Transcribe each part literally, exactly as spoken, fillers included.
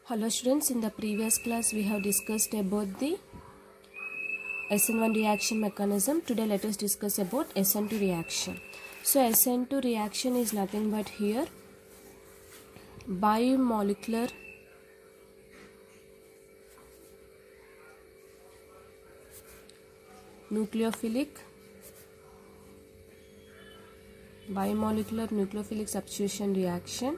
Hello students, in the previous class we have discussed about the S N one reaction mechanism. Today let us discuss about S N two reaction. So S N two reaction is nothing but here bimolecular nucleophilic bimolecular nucleophilic substitution reaction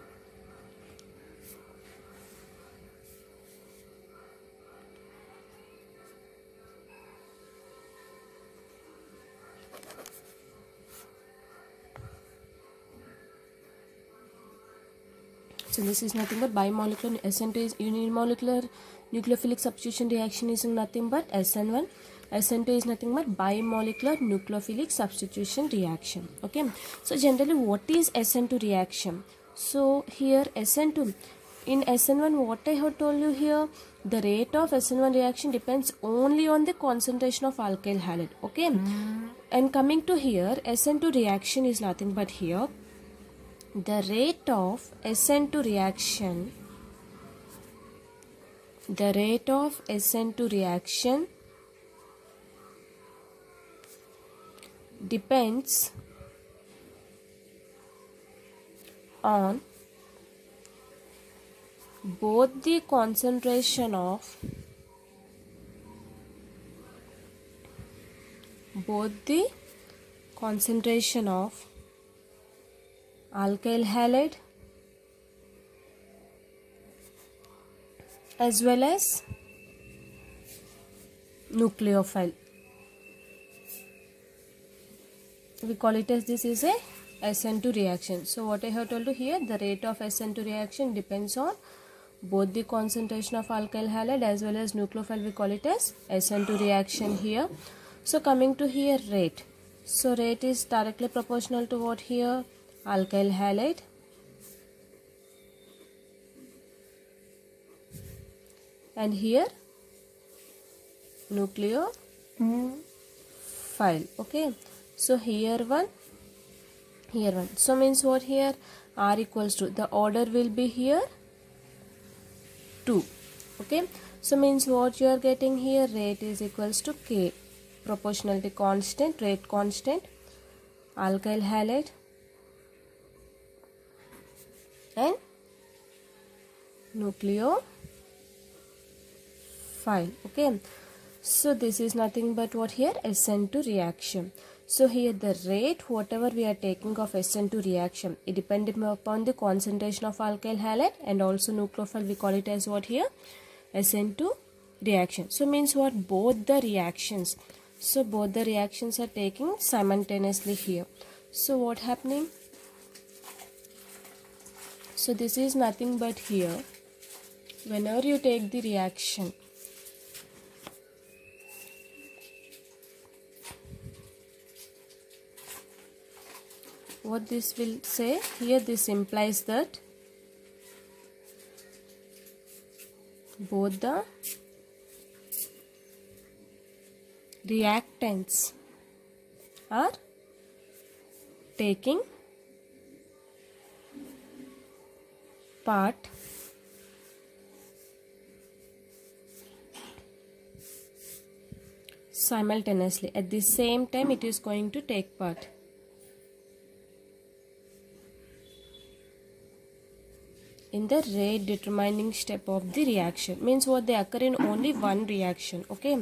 So this is nothing but bimolecular. S N two is unimolecular nucleophilic substitution reaction is nothing but S N one. S N two is nothing but bimolecular nucleophilic substitution reaction. Okay. So generally what is S N two reaction? So here S N two, in S N one what I have told you here, the rate of S N one reaction depends only on the concentration of alkyl halide. Okay. Mm. And coming to here, S N two reaction is nothing but here the rate of S N two reaction, the rate of S N two reaction depends on both the concentration of both the concentration of alkyl halide as well as nucleophile. We call it as this is a S N two reaction. So what I have told you here, the rate of S N two reaction depends on both the concentration of alkyl halide as well as nucleophile. We call it as S N two reaction here. So coming to here, rate. So rate is directly proportional to what here? Alkyl halide and here nucleophile. Okay, so here one, here one. So means what here? R equals to, the order will be here two. Okay, so means what you are getting here, rate is equals to K, proportionality constant, rate constant, alkyl halide and nucleophile. Okay, so this is nothing but what here? S N two reaction. So here the rate whatever we are taking of S N two reaction, it depends upon the concentration of alkyl halide and also nucleophile. We call it as what here? S N two reaction. So means what? Both the reactions. So both the reactions are taking simultaneously here. So what happening? So this is nothing but here, whenever you take the reaction, what this will say here, this implies that both the reactants are taking part simultaneously. At the same time it is going to take part. In the rate determining step of the reaction. Means what? They occur in only one reaction. Okay.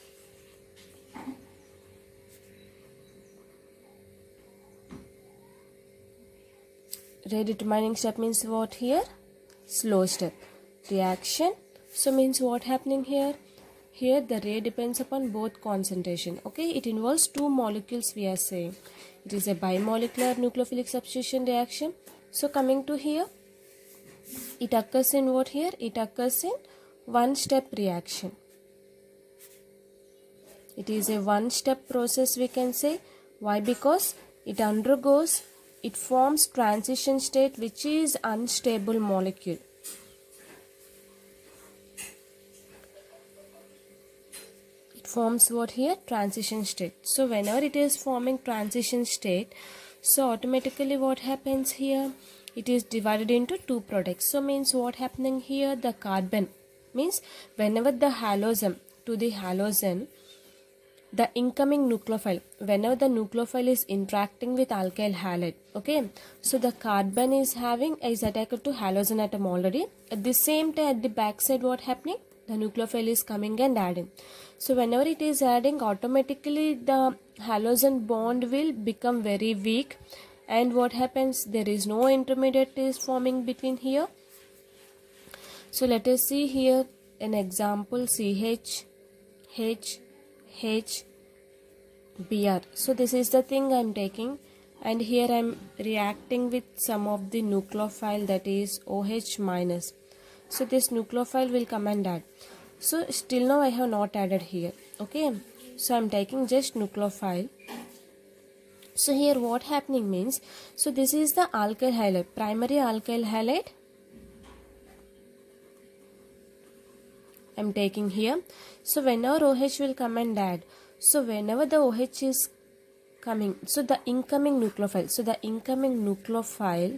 Rate determining step means what here? Slow step. Reaction. So means what happening here? Here the rate depends upon both concentration. Okay. It involves two molecules we are saying. It is a bimolecular nucleophilic substitution reaction. So coming to here, it occurs in what here? It occurs in one step reaction. It is a one step process we can say. Why? Because it undergoes, it forms transition state which is unstable molecule. It forms what here? Transition state. So whenever it is forming transition state, so automatically what happens here? it is divided into two products. So means what happening here, the carbon means whenever the halogen to the halogen, the incoming nucleophile, whenever the nucleophile is interacting with alkyl halide, okay, so the carbon is having is attached to halogen atom already. At the same time, at the back side, what happening, the nucleophile is coming and adding. So whenever it is adding, automatically the halogen bond will become very weak, and what happens, there is no intermediate is forming between here. So let us see here an example, C H H H B R. So this is the thing I am taking, and here I am reacting with some of the nucleophile, that is OH minus. So this nucleophile will come and add. So still now I have not added here, okay. So I am taking just nucleophile. So here what happening means, so this is the alkyl halide, primary alkyl halide I am taking here. So whenever OH will come and add, so whenever the OH is coming, so the incoming nucleophile, so the incoming nucleophile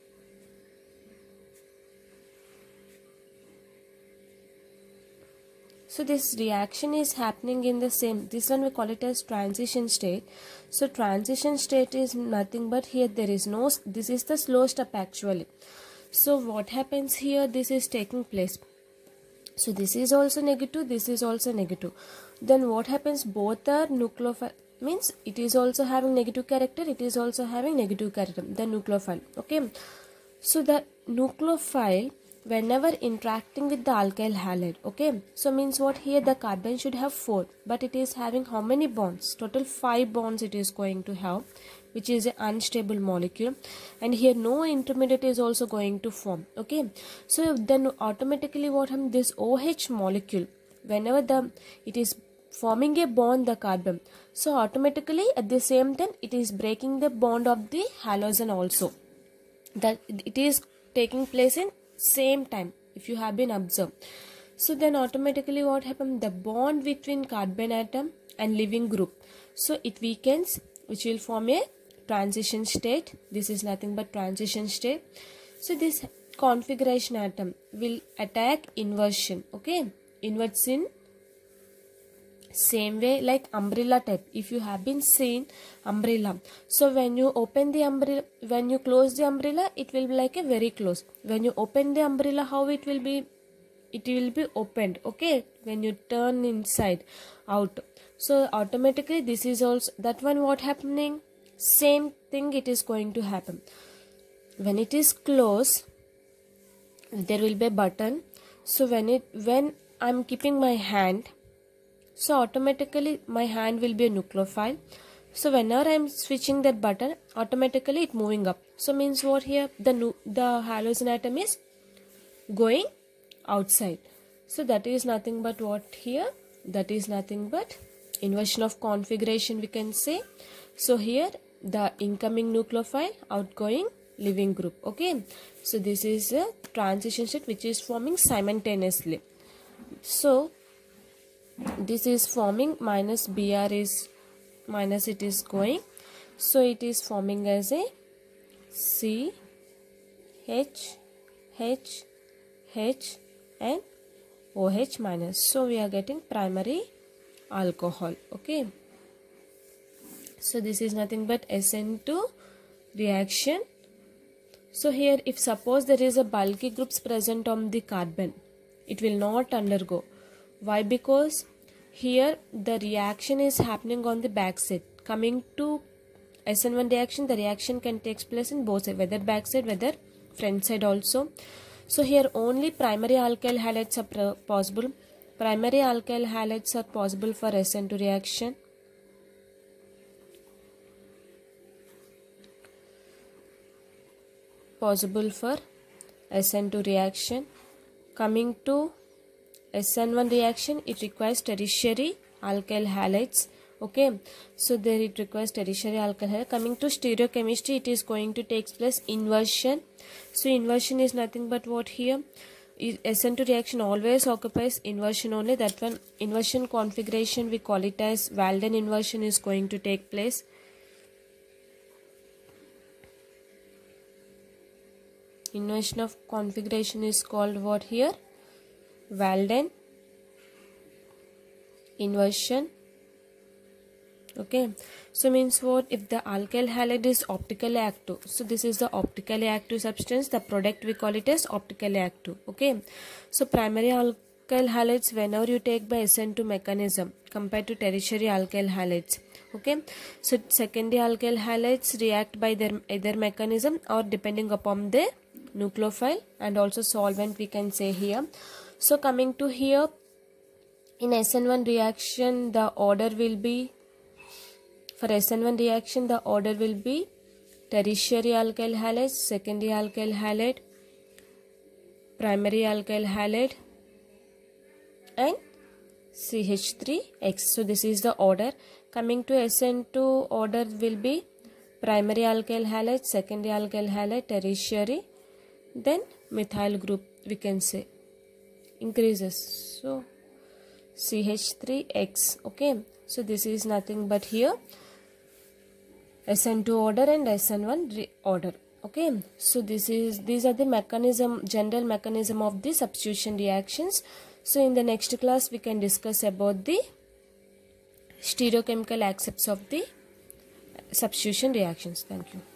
so this reaction is happening in the same, this one we call it as transition state. So transition state is nothing but here there is no, this is the slow step actually. So what happens here, this is taking place. So this is also negative, this is also negative. Then what happens, both are nucleophile, means it is also having negative character, it is also having negative character, the nucleophile, okay. So the nucleophile whenever interacting with the alkyl halide, okay, so means what, here the carbon should have four, but it is having how many bonds, total five bonds it is going to have, which is an unstable molecule, and here no intermediate is also going to form, okay. So then automatically what happens, this OH molecule, whenever the it is forming a bond, the carbon, so automatically at the same time it is breaking the bond of the halogen also, that it is taking place in same time, if you have been observed. So then automatically what happens, the bond between carbon atom and living group, so it weakens, which will form a transition state. This is nothing but transition state. So this configuration atom will attack inversion, okay, inverts in same way like umbrella type. If you have been seen umbrella, so when you open the umbrella, when you close the umbrella, it will be like a very close. When you open the umbrella, how it will be, it will be opened, okay, when you turn inside out. So automatically this is also that one, what happening, same thing it is going to happen. When it is closed, there will be a button. So when it when I'm keeping my hand, so automatically my hand will be a nucleophile. So whenever I am switching that button, automatically it moving up. So means what, here the nu the halogen atom is going outside. So that is nothing but what here, that is nothing but inversion of configuration we can say. So here the incoming nucleophile, outgoing living group, okay. So this is a transition state which is forming simultaneously. So this is forming, minus B R is minus, it is going, so it is forming as a C H H H and OH minus. So we are getting primary alcohol, okay. So this is nothing but S N two reaction. So here if suppose there is a bulky groups present on the carbon, it will not undergo. Why? Because here the reaction is happening on the back side. Coming to S N one reaction, the reaction can take place in both sides, whether back side, whether front side also. So here only primary alkyl halides are possible. Primary alkyl halides are possible for S N two reaction. Possible for S N two reaction. Coming to S N one reaction, it requires tertiary alkyl halides, okay. So there it requires tertiary alkyl halides. Coming to stereochemistry, it is going to take place inversion. So inversion is nothing but what, here S N two reaction always occupies inversion only. That one inversion configuration we call it as Walden inversion is going to take place. Inversion of configuration is called what here? Walden inversion. Okay, so means what? If the alkyl halide is optically active, so this is the optically active substance, the product we call it as optically active. Okay, so primary alkyl halides whenever you take by S N two mechanism compared to tertiary alkyl halides. Okay, so secondary alkyl halides react by their either mechanism or depending upon the nucleophile and also solvent we can say here. So coming to here, in S N one reaction the order will be, for S N one reaction the order will be tertiary alkyl halide, secondary alkyl halide, primary alkyl halide and C H three X. So this is the order. Coming to S N two, order will be primary alkyl halide, secondary alkyl halide, tertiary, then methyl group we can say increases. So C H three X. Okay, so this is nothing but here S N two order and S N one order. Okay, so this is these are the mechanism, general mechanism of the substitution reactions. So in the next class we can discuss about the stereochemical aspects of the substitution reactions. Thank you.